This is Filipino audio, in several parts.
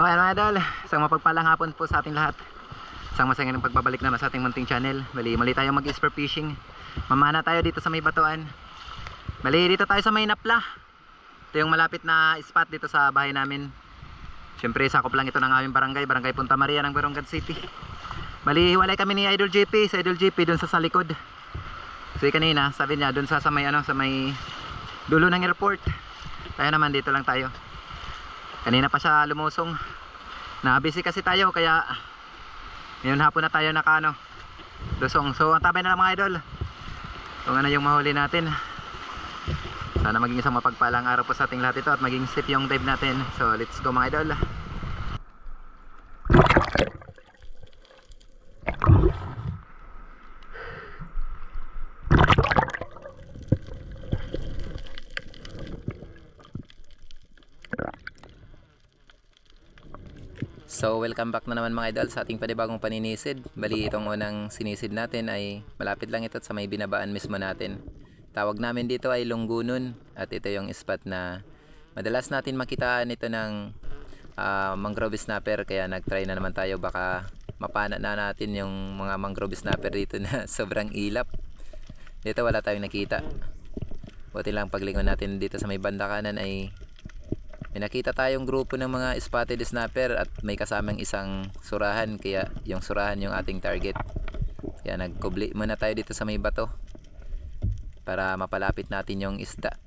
Okay mga idol, isang mapagpalang hapon po sa ating lahat. Isang masaya ng pagbabalik naman sa ating munting channel. Mali tayo mag-spear fishing. Mamana tayo dito sa may batuan. Dito tayo sa may Napla. Ito yung malapit na spot dito sa bahay namin. Siyempre sakop lang ito ng aming barangay Punta Maria ng Barangay City. Hiwalay kami ni Idol JP, sa Idol JP dun sa likod. So kanina sabi niya dun sa may dulo ng airport. Tayo naman dito lang tayo. Kanina pa siya lumusong. Na-busy kasi tayo kaya ngayon hapon na tayo lusong. So ang tabay na lang mga idol. Kung ano yung mahuli natin. Sana maging isang mapagpalang araw po sa ating lahat ito at maging safe yung dive natin. So let's go mga idol. So welcome back na naman mga idol sa ating panibagong paninisid. Bali itong unang sinisid natin ay malapit lang ito sa may binabaan mismo natin. Tawag namin dito ay Lunggunon at ito yung spot na madalas natin makitaan ito ng mangrove snapper. Kaya nagtry na naman tayo, baka mapana na natin yung mga mangrove snapper dito na sobrang ilap. Dito wala tayong nakita. Buti lang paglingon natin dito sa may banda kanan ay may nakita tayong grupo ng mga spotted snapper at may kasamang isang surahan, kaya yung surahan yung ating target. Kaya nagkubli muna tayo dito sa may bato para mapalapit natin yung isda.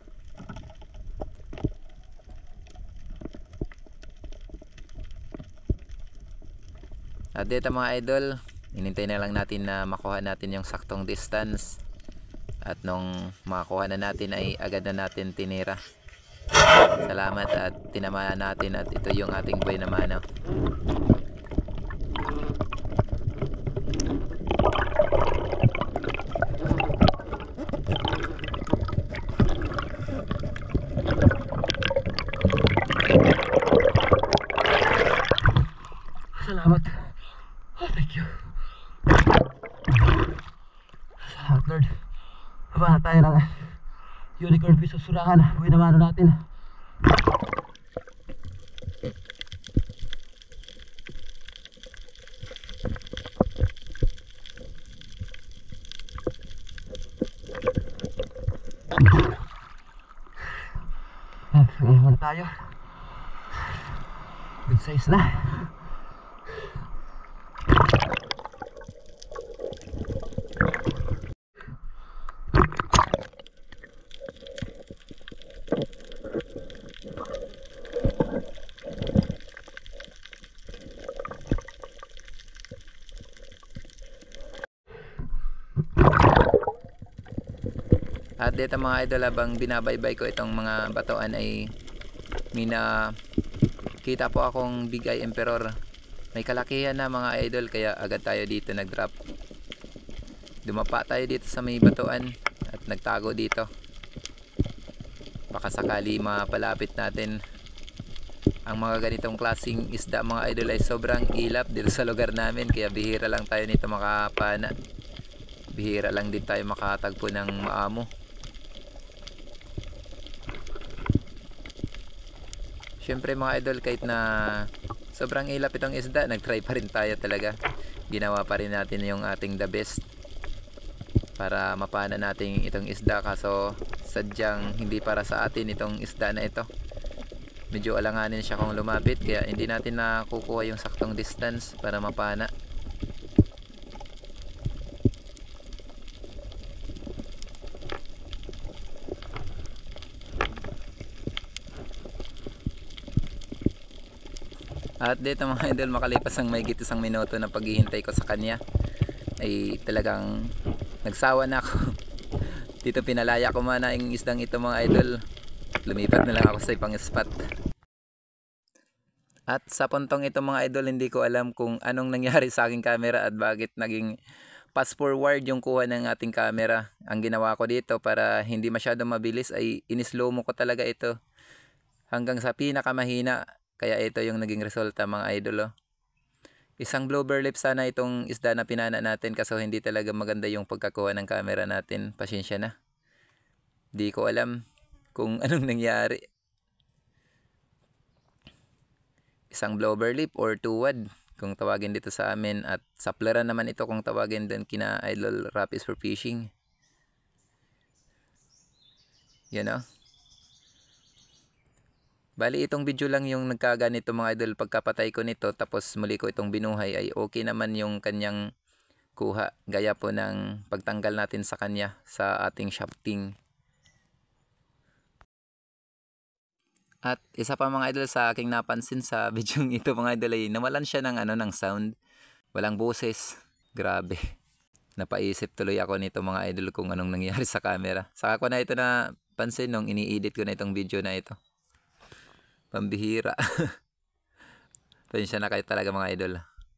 At dito mga idol, inintay na lang natin na makuha natin yung saktong distance. At nung makakuha na natin ay agad na natin tinira. Salamat at tinamaan natin at ito yung ating buhay na manaw. Salamat. Oh, thank you. Salamat Lord. Baba na tayo ng unicorn fish sa surahan. Buhay na manaw natin. Ngayon tayo. Good size na. At dito mga idol, habang binabaybay ko itong mga batuan ay kita po akong Big Eye Emperor. May kalakihan na mga idol, kaya agad tayo dito nag-drop. Dumapa tayo dito sa may batuan at nagtago dito. Baka sakali mapalapit natin. Ang mga ganitong klaseng isda mga idol ay sobrang ilap dito sa lugar namin, kaya bihira lang tayo nito makapana. Bihira lang din tayo makatagpo ng maamo. Siyempre mga idol, kahit na sobrang ilap itong isda, nagtry pa rin tayo talaga. Ginawa pa rin natin yung ating the best para mapana natin itong isda, kaso sadyang hindi para sa atin itong isda na ito. Medyo alanganin siya kung lumapit, kaya hindi natin nakukuha yung saktong distance para mapana. At dito mga idol, makalipas ang mahigit isang minuto na paghihintay ko sa kanya ay talagang nagsawa na ako. Dito pinalaya ko muna yung isdang ito mga idol. Lumipat na lang ako sa ibang spot. At sa puntong ito mga idol, hindi ko alam kung anong nangyari sa aking camera at bakit naging fast forward yung kuha ng ating camera. Ang ginawa ko dito para hindi masyadong mabilis ay in-slow mo ko talaga ito hanggang sa pinakamahina. Kaya ito yung naging resulta mga idol. Isang blooper lip sana itong isda na pinana natin, kaso hindi talaga maganda yung pagkakuha ng camera natin. Pasensya na. Di ko alam kung anong nangyari. isang blooper lip or tuwad kung tawagin dito sa amin, at saplaran naman ito kung tawagin din kina Idol Rapis for Fishing. Yan o. Bali itong video lang yung nagkaganito mga idol. Pagkapatay ko nito tapos muli ko itong binuhay ay okay naman yung kanyang kuha. Gaya po ng pagtanggal natin sa kanya sa ating shafting. At isa pa mga idol sa aking napansin sa video ito mga idol ay nawalan siya ng ng sound. Walang boses. Grabe. Napaisip tuloy ako nito mga idol kung anong nangyari sa camera. Saka ko na ito na pansin nung ini-edit ko na itong video na ito. Pambihira. Pasensya na kayo talaga mga idol.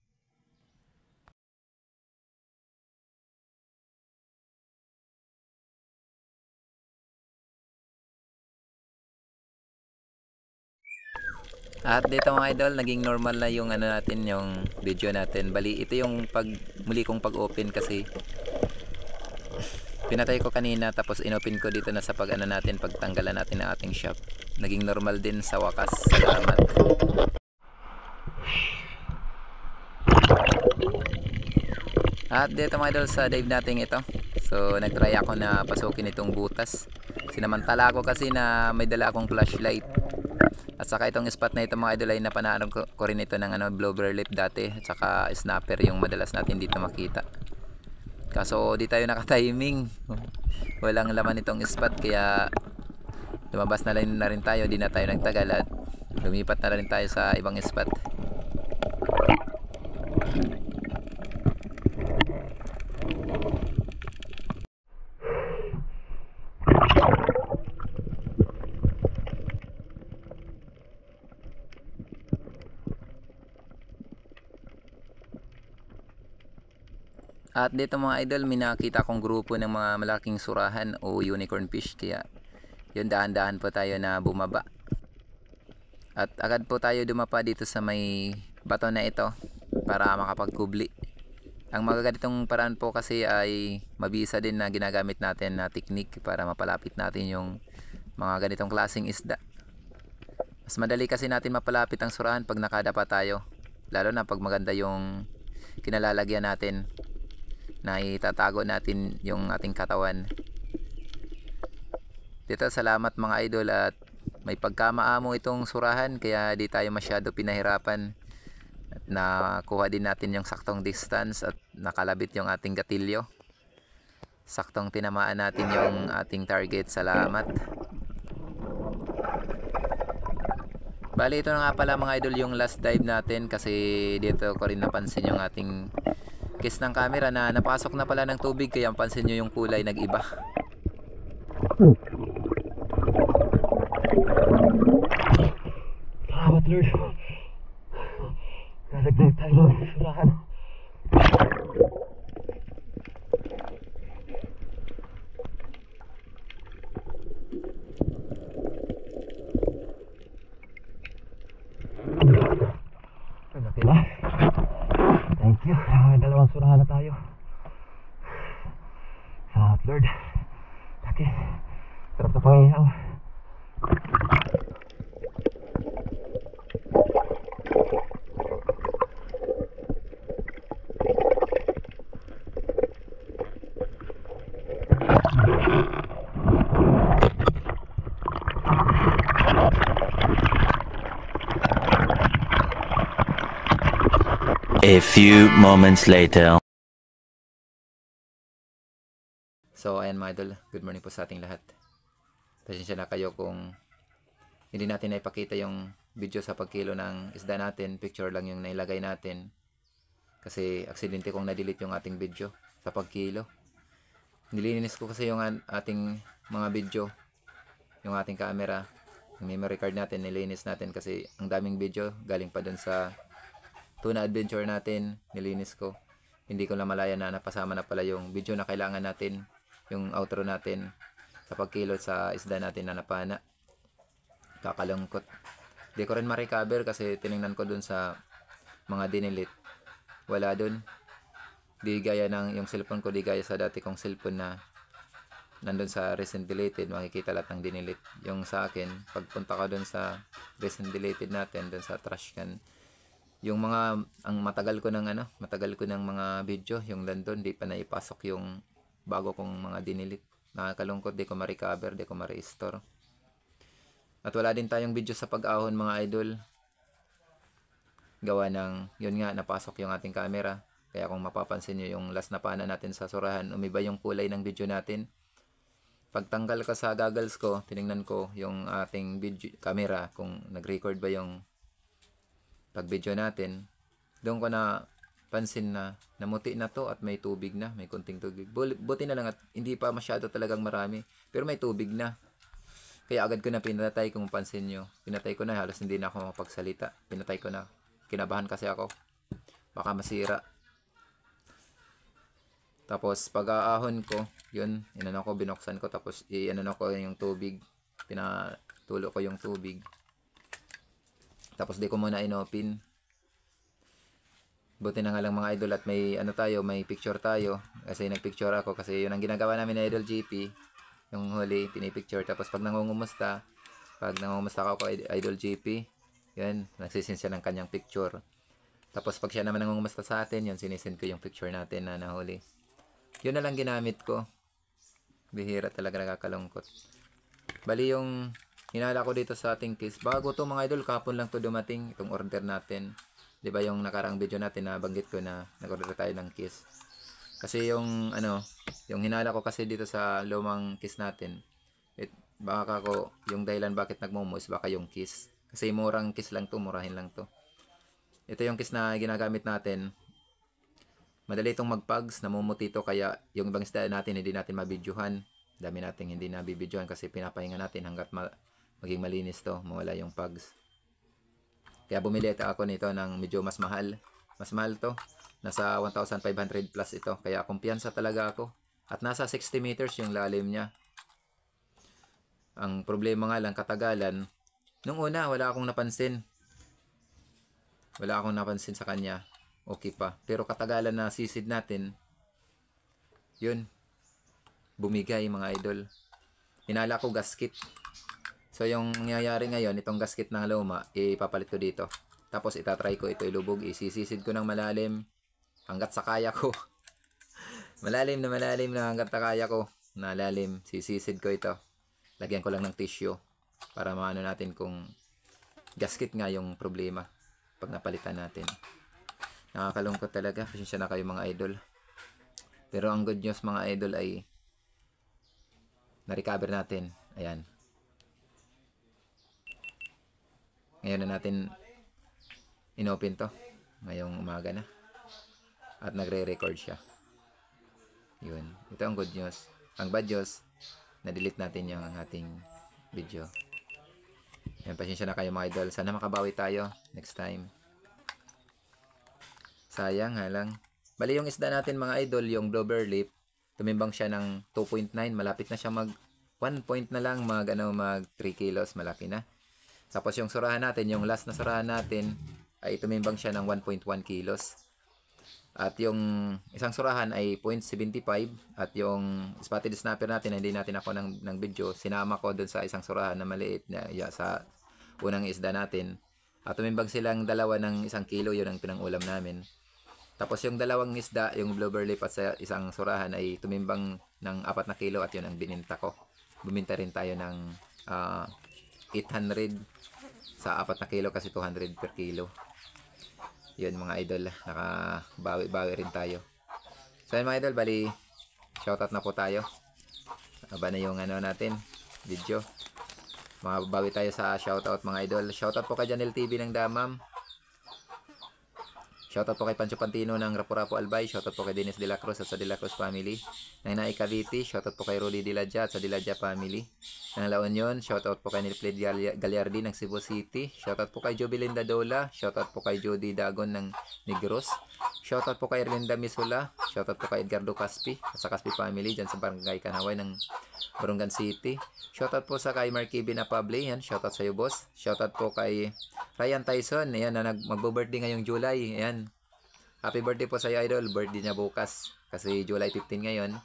At dito mga idol, naging normal na yung natin, yung video natin. Bali, ito yung muli kong pag-open kasi pinatay ko kanina tapos inopen ko dito na sa natin, pagtanggalan natin ng ating shop. Naging normal din sa wakas. Salamat. At dito mga idol sa dive natin ito. So, nagtry ako na pasukin itong butas. Sinamantala ko kasi na may dala akong flashlight. At saka itong spot na ito mga idol ay napanaanan ko rin ito ng blooper lip dati. At saka snapper yung madalas natin dito makita. Kaso di tayo naka-timing. Walang laman itong spot kaya lumabas na rin tayo. Di na tayo nagtagal at lumipat na rin tayo sa ibang spot. At dito mga idol, may nakita akong grupo ng mga malaking surahan o unicorn fish. Kaya yun, dahan-dahan po tayo na bumaba. At agad po tayo dumapa dito sa may bato na ito para makapagkubli. Ang magaganitong paraan po kasi ay mabisa din na ginagamit natin na technique para mapalapit natin yung mga ganitong klaseng isda. Mas madali kasi natin mapalapit ang surahan pag nakadapa tayo. Lalo na pag maganda yung kinalalagyan natin, na itatago natin yung ating katawan. Dito salamat mga idol at may pagkamaamo itong surahan kaya di tayo masyado pinahirapan. At nakuha din natin yung saktong distance at nakalabit yung ating gatilyo. Saktong tinamaan natin yung ating target. Salamat. Bali ito na nga pala mga idol yung last dive natin kasi dito ko rin napansin yung ating case ng camera na napasok na pala ng tubig kaya pansin nyo yung kulay nag-iba. Salamat Lord. Nalagdag tayo ng surahan. Laki na. Thank you. Dalawang surahan na tayo. Salamat Lord. Laki. Sarap na pangihaw. A few moments later. So ayan mga idol, good morning po sa ating lahat. Pasensya na kayo kung hindi natin naipakita yung video sa pagkilo ng isda natin. Picture lang yung nailagay natin kasi aksidente kong na-delete yung ating video sa pagkilo. Nililinis ko kasi yung ating mga video, yung ating camera, yung memory card natin, nilinis natin kasi ang daming video galing pa dun sa tuna adventure natin. Nilinis ko, hindi ko na malaya na napasama na pala yung video na kailangan natin, yung outro natin sa pagkilot sa isda natin na napana. Kakalungkot. Hindi ko rin ma-recover kasi tinignan ko dun sa mga dinilit, wala dun. Di gaya ng yung cellphone ko, di gaya sa dati kong cellphone na nandun sa recent deleted, makikita lahat ng dinilit. Yung sa akin, pagpunta ko dun sa recent deleted natin, dun sa trash can, yung mga, ang matagal ko ng mga video, yung nandun, di pa naipasok yung bago kong mga dinilit. Nakakalungkot, di ko ma-recover, di ko ma-restore. At wala din tayong video sa pag-ahon mga idol. Gawa ng, yun nga, napasok yung ating camera. Kaya kung mapapansin nyo yung last na pana natin sa surahan, umiba yung kulay ng video natin. Pagtanggal ko sa goggles ko, tiningnan ko yung ating video, camera, kung nag-record ba yung pag-video natin. Doon ko na pansin na namuti na to at may tubig na, may kunting tubig. Buti na lang at hindi pa masyado talagang marami, pero may tubig na. Kaya agad ko na pinatay, kung pansin nyo. Pinatay ko na, halos hindi na ako makapagsalita. Pinatay ko na. Kinabahan kasi ako. Baka masira. Tapos pag-aahon ko, yun, inano ko, binuksan ko, tapos inano ko yung tubig. Pinatulo ko yung tubig. Tapos di ko muna inopen. Buti na nga lang mga idol at may may picture tayo. Kasi nagpicture ako kasi yun ang ginagawa namin na Idol GP. Yung huli, pinipicture. Tapos pag nangungumusta ako kay Idol GP, yun, nagsisin siya ng kanyang picture. Tapos pag siya naman nangungumusta sa atin, yun, sinisend ko yung picture natin na nahuli. Yun na lang ginamit ko. Bihira talaga, nakakalungkot. Bali yung hinala ko dito sa ating case. Bago to mga idol, kahapon lang to dumating, itong order natin. 'Di ba yung nakaraang video natin na banggit ko na nag-order tayo ng case. Kasi yung yung hinala ko kasi dito sa lumang case natin. Baka yung dahilan bakit nagmumos, baka yung case. Kasi murang case lang to, murahin lang to. Ito yung case na ginagamit natin. Madali itong mag-pugs, namumuti ito, kaya yung ibang isda natin hindi natin mabidyohan. Dami nating hindi nabibidyohan kasi pinapahinga natin hanggat maging malinis to, mawala yung pugs. Kaya bumili ako nito ng medyo mas mahal. Mas mahal to. Nasa 1,500 plus ito. Kaya kumpiyansa talaga ako. At nasa 60 meters yung lalim niya. Ang problema nga lang, katagalan. Nung una, wala akong napansin. Wala akong napansin sa kanya. Okay pa. Pero katagalan na sisid natin, yun, bumigay mga idol. Hinala ko gasket. So yung nangyayari ngayon, itong gasket ng luma, ipapalit ko dito. Tapos itatry ko ito ilubog, isisisid ko ng malalim hanggat sa kaya ko. malalim na hanggat sa kaya ko. Na lalim, sisisid ko ito. Lagyan ko lang ng tissue para maano natin kung gasket nga yung problema pag napalitan natin. Nakakalungkot talaga. Pasensya na kayo mga idol. Pero ang good news mga idol ay na-recover natin. Ayan. Ngayon na natin inopen to. Ngayong umaga na. At nagre-record siya. Yun. Ito ang good news. Ang bad news, na-delete natin yung ating video. Ayan, pasensya na kayo mga idol. Sana makabawi tayo next time. Sayang lang. Bali yung isda natin mga idol, yung bloober lip, tumimbang siya ng 2.9. Malapit na siya mag 1 point na lang, mag 3 kilos. Malaki na. Tapos yung surahan natin, yung last na surahan natin, ay tumimbang siya ng 1.1 kilos. At yung isang surahan ay 0.75. At yung spotted snapper natin, hindi natin ako ng video, sinama ko dun sa isang surahan na maliit na sa unang isda natin. At tumimbang silang dalawa ng 1 kilo, yun ang pinangulam namin. Tapos yung dalawang isda, yung bloober lip at sa isang surahan ay tumimbang ng 4 na kilo at yun ang bininta ko. Buminta rin tayo ng 800 sa 4 na kilo kasi 200 per kilo. Yun mga idol, nakabawi-bawi rin tayo. So yun mga idol, bali shoutout na po tayo. Aba na yung natin, video. Mababawi tayo sa shoutout mga idol. Shoutout po kay Janel TV ng Damam. Shoutout po kay Pancho Pantino ng Rapu-Rapu Albay. Shoutout po kay Dennis De La Cruz at sa De La Cruz family. Ng Naay Cavite. Shoutout po kay Rudy Diladja at sa Diladja family. Ng La Union. Shoutout po kay Nilpled Gagliardi ng Cebu City. Shoutout po kay Jobelinda Dola. Shoutout po kay Jody Dagon ng Negros. Shoutout po kay Erlinda Misula. Shoutout po kay Edgardo Caspi at sa Caspi family dyan sa Barangay Kanaway ng Barungan City. Shoutout po sa kay Marky Binapable. Yan, shoutout sa iyo boss. Shoutout po kay Ryan Tyson. Ayan, na magbo-birthday ngayong July. Ayan. Happy birthday po sa iyo idol. Birthday niya bukas. Kasi July 15 ngayon.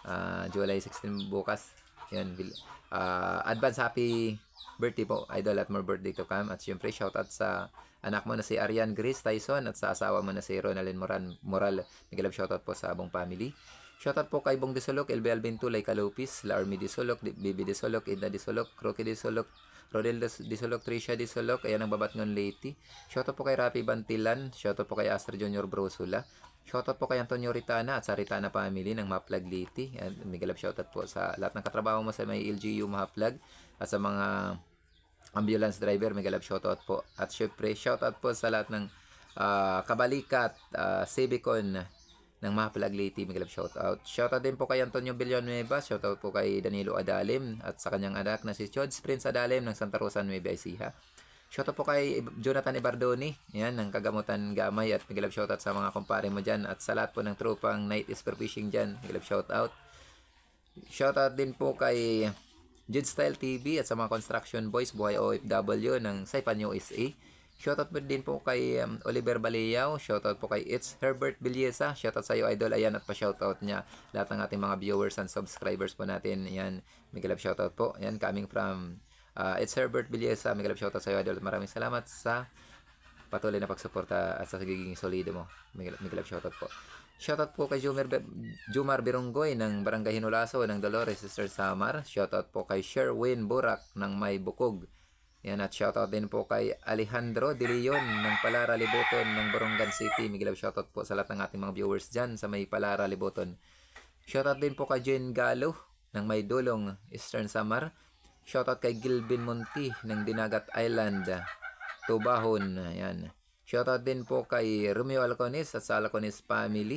July 16 bukas. Yan, advance happy birthday po, Idol, at more birthday to come. At syempre, shoutout sa anak mo na si Arian Grace Tyson at sa asawa mo na si Ronalyn Moral. Nag-love shoutout po sa buong family. Shoutout po kay Bong Disolok, LB Alvin Tulay Calopis, La Army Disolok, Bibi Disolok, Ida Disolok, Rocky Disolok, Rodel Disolok, Tricia Disolok, ayan ang Babatngon Lady. Shoutout po kay Rapi Bantilan, shoutout po kay Astra Junior Brosula. Shoutout po kay Antonio Ritana at sa Ritana family ng Maplag Liti. And Miguel shoutout po sa lahat ng katrabaho mo sa may LGU Maplag at sa mga ambulance driver. Miguel shoutout po. At syempre shoutout po sa lahat ng kabalikat, Civicon ng Maplag Liti. Miguel shoutout. Shoutout din po kay Antonio Villanueva. Shoutout po kay Danilo Adalim at sa kanyang anak na si Chods Prince Adalim ng Santa Rosa Nueva Ecija. Shoutout po kay Jonathan Ibardoni, yan, ng Kagamutan Gamay, at Miguel shoutout sa mga kumpare mo dyan at sa lahat po ng tropang Night is for Fishing dyan. Miguel shoutout. Shoutout din po kay Jid Style TV at sa mga construction boys, buhay OFW ng Saipan USA. Shoutout po din po kay Oliver Baleao. Shoutout po kay It's Herbert Villesa. Shoutout sa iyo, Idol. Ayan, at pa-shoutout niya lahat ng ating mga viewers and subscribers po natin. Yan, Miguel shoutout po. Yan, coming from It's Herbert Villesa. Miguel shoutout sa iyo, Idol. Maraming salamat sa patuloy na pagsuporta at sa giging solido mo. Miguel shoutout po. Shoutout po kay Jumar Bironggoy ng Barangay Hinulaso ng Dolores, Sister Samar. Shoutout po kay Sherwin Burak ng May Bukog. Yan, at shoutout din po kay Alejandro De Leon ng Palara Liboton ng Borongan City. Miguel shoutout po sa lahat ng ating mga viewers dyan sa may Palara Liboton. Shoutout din po kay Jane Galo ng May Dulong, Eastern Samar. Shoutout kay Gilbin Monti ng Dinagat Island, Tubahon. Ayan. Shoutout din po kay Romeo Alcones at sa Alcones family.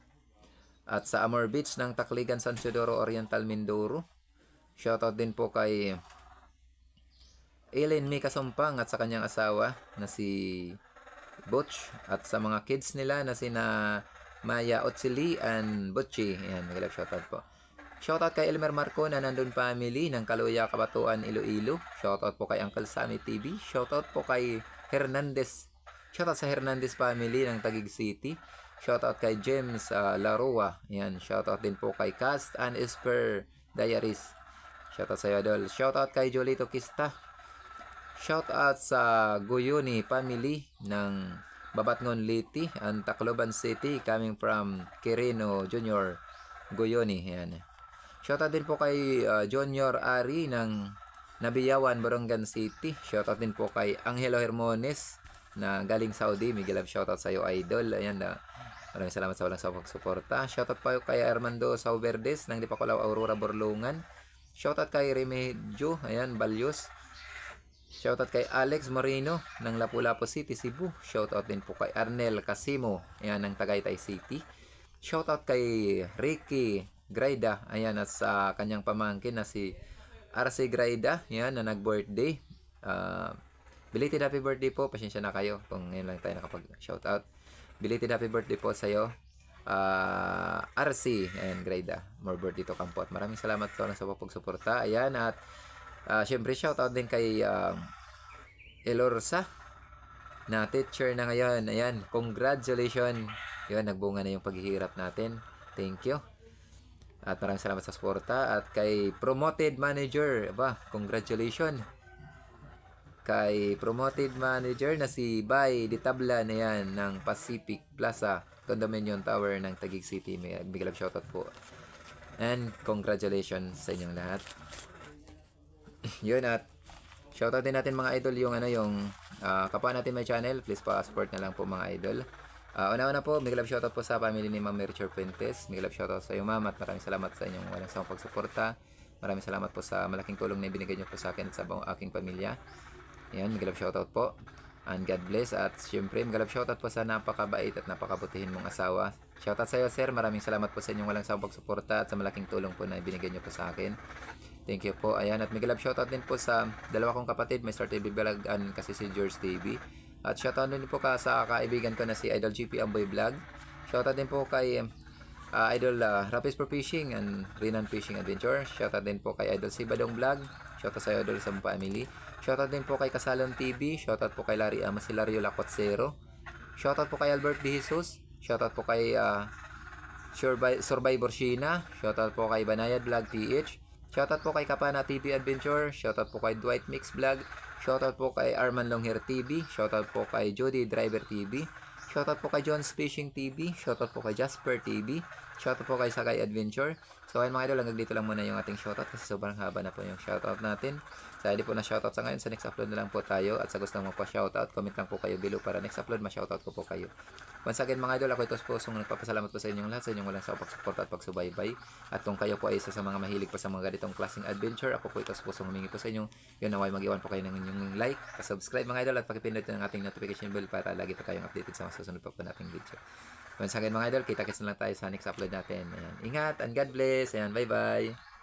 At sa Amor Beach ng Takligan, San Isidoro Oriental, Mindoro. Shoutout din po kay Ellen Mika Sompang at sa kanyang asawa na si Butch. At sa mga kids nila na sina Maya Otsili and Butchie. Ayan, mag-love shoutout po. Shoutout kay Elmer Marco na nandun family ng Kaluya, Kabatuan, Iloilo. Shoutout po kay Uncle Sammy TV. Shoutout po kay Hernandez. Shoutout sa Hernandez family ng Taguig City. Shoutout kay James Laroa. Yan. Shoutout din po kay Cast and Esper Diaries. Shoutout sa iyo, Idol. Shoutout kay Jolito Kista. Shoutout sa Guyoni family ng Babatngon Liti and Tacloban City, coming from Quirino Junior Guyoni. Yan. Shoutout din po kay Junior Ari ng Nabiyawan, Borongan City. Shoutout din po kay Angelo Hermones na galing Saudi. Miguel, shoutout sa iyo, Idol. Ayan, maraming salamat sa walang suporta. Shoutout po kay Armando Sauverdes ng Dipakulaw, Aurora, Borlungan. Shoutout kay Remedyo, ayan, Balyos. Shoutout kay Alex Moreno ng Lapu-Lapu City, Cebu. Shoutout din po kay Arnel Casimo, ayan, ng Tagaytay City. Shoutout kay Ricky Graida, ayan, at sa kanyang pamangkin na si RC Graida, ayan, na nag-birthday. Belated happy birthday po. Pasensya na kayo kung ngayon lang tayo nakapag-shoutout. Belated happy birthday po sa iyo, RC and Graida. More birthday to kampot. Maraming salamat po sa pagsuporta. Ayan, at syempre shoutout din kay Elorsa na teacher na ngayon. Ayan, congratulations. Yun, nagbunga na yung paghihirap natin. Thank you. At maraming salamat sa suporta. At kay promoted manager, congratulations. Kay promoted manager na si Bay Ditabla na yan ng Pacific Plaza Condominium Tower ng Taguig City. Big love shoutout po. And congratulations sa inyong lahat. Yun, at shoutout din natin mga idol yung kapwa natin may channel. Please pa-support na lang po mga idol. Una-una po, big love shoutout po sa family ni Ma'am Richard Fuentes. Big love shoutout sa iyo, Ma'am, at maraming salamat sa inyong walang sawang pagsuporta. Maraming salamat po sa malaking tulong na ibinigay niyo po sa akin at sa aking pamilya. Yan, big love shoutout po. And God bless. At syempre, big love shoutout po sa napakabait at napakabutihin mong asawa. Shoutout sa iyo, sir. Maraming salamat po sa inyong walang sawang pagsuporta at sa malaking tulong po na ibinigay niyo po sa akin. Thank you po. Ayan, at big love shoutout din po sa dalawa kong kapatid, Mr. TV Vlog and kasi si George TV. At shoutout din po sa kaibigan ko na si Idol GP Amboy Vlog. Shoutout din po kay Idol Rapis for Fishing and Rinan Fishing Adventure. Shoutout din po kay Idol Sibadong Vlog. Shoutout sa Idol sa family. Shoutout din po kay Kasalon TV. Shoutout po kay Larry Amasilario Lacotsero. Shoutout po kay Albert De Jesus. Shoutout po kay Survivor Sheena. Shoutout po kay Banayad Vlog PH. Shoutout po kay Kapana TV Adventure. Shoutout po kay Dwight Mix Vlog. Shoutout po kay Arman Longhair TV. Shoutout po kay Jody Driver TV. Shoutout po kay John's Fishing TV. Shoutout po kay Jasper TV. Shoutout po kay Sakay Adventure. So ayun mga idol, hanggang dito lang muna yung ating shoutout kasi sobrang haba na po yung shoutout natin. Sa hindi po na shoutout sa ngayon, sa next upload na lang po tayo. At sa gusto mo pa shoutout, comment lang po kayo below para next upload ma-shoutout ko po kayo. Once again mga idol, ako ito po nagpapasalamat po sa inyong lahat, sa inyong walang sawang pagsuporta at pagsubaybay. At kung kayo po ay isa sa mga mahilig po sa mga ganitong klaseng adventure, ako po ito po humingi po sa inyo. Yun naway mag-iwan po kayo ng inyong like, subscribe mga idol at pakipindot ng ating notification bell para lagi po kayong updated sa mga susunod pa po nating video. Once again mga idol, kita-kits na lang tayo sa next upload natin. Ayan. Ingat and God bless. Ayan, bye-bye.